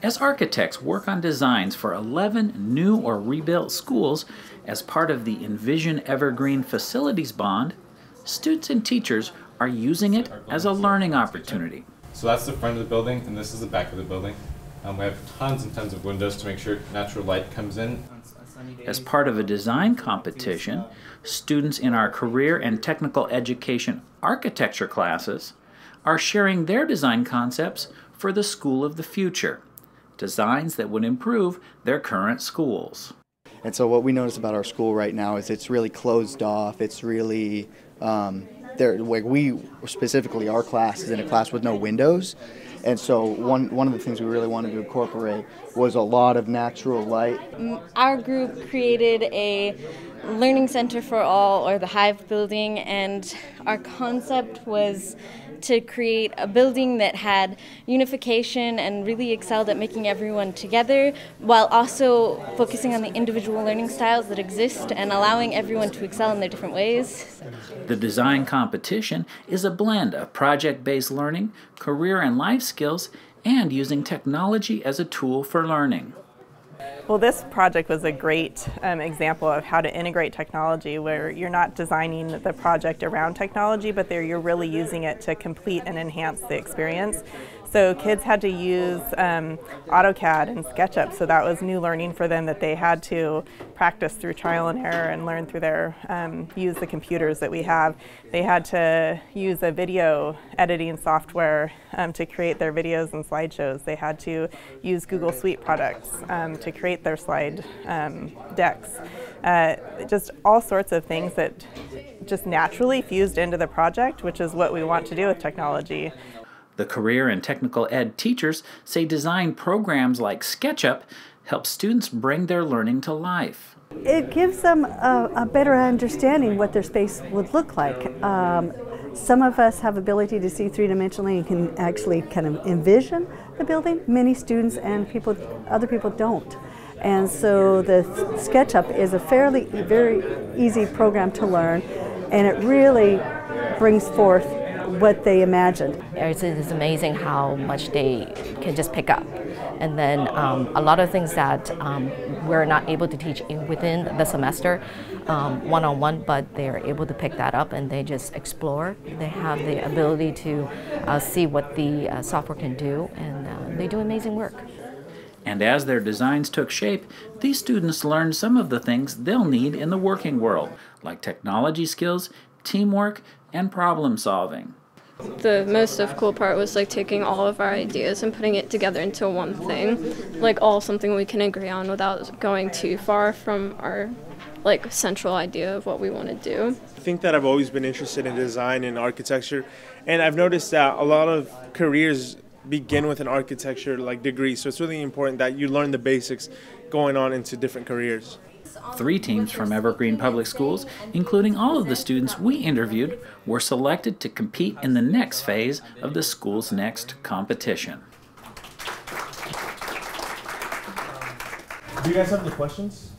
As architects work on designs for 11 new or rebuilt schools as part of the Envision Evergreen Facilities Bond, students and teachers are using it as a learning opportunity. So that's the front of the building, and this is the back of the building. We have tons and tons of windows to make sure natural light comes in. As part of a design competition, students in our career and technical education architecture classes are sharing their design concepts for the school of the future, designs that would improve their current schools. And so what we notice about our school right now is it's really closed off. It's really, like we specifically, our class is in a class with no windows. And so one of the things we really wanted to incorporate was a lot of natural light. Our group created a learning center for all, or the Hive building, and our concept was to create a building that had unification and really excelled at making everyone together, while also focusing on the individual learning styles that exist and allowing everyone to excel in their different ways. The design competition is a blend of project-based learning, career and life skills, and using technology as a tool for learning. Well, this project was a great example of how to integrate technology, where you're not designing the project around technology, but you're really using it to complete and enhance the experience. So kids had to use AutoCAD and SketchUp, so that was new learning for them, that they had to practice through trial and error and learn through use the computers that we have. They had to use a video editing software to create their videos and slideshows. They had to use Google Suite products to create their slide decks. Just all sorts of things that just naturally fused into the project, which is what we want to do with technology. The career and technical ed teachers say design programs like SketchUp help students bring their learning to life. It gives them a better understanding what their space would look like. Some of us have ability to see three-dimensionally and can actually kind of envision the building. Many students and other people don't. And so the SketchUp is a very easy program to learn, and it really brings forth what they imagined. It's amazing how much they can just pick up. And then a lot of things that we're not able to teach within the semester one-on-one, but they're able to pick that up and they just explore. They have the ability to see what the software can do, and they do amazing work. And as their designs took shape, these students learned some of the things they'll need in the working world, like technology skills, teamwork, and problem solving. The most difficult part was taking all of our ideas and putting it together into one thing, all something we can agree on without going too far from our central idea of what we want to do. I think that I've always been interested in design and architecture, and I've noticed that a lot of careers begin with an architecture degree, so it's really important that you learn the basics going on into different careers. 3 teams from Evergreen Public Schools, including all of the students we interviewed, were selected to compete in the next phase of the school's next competition. Do you guys have any questions?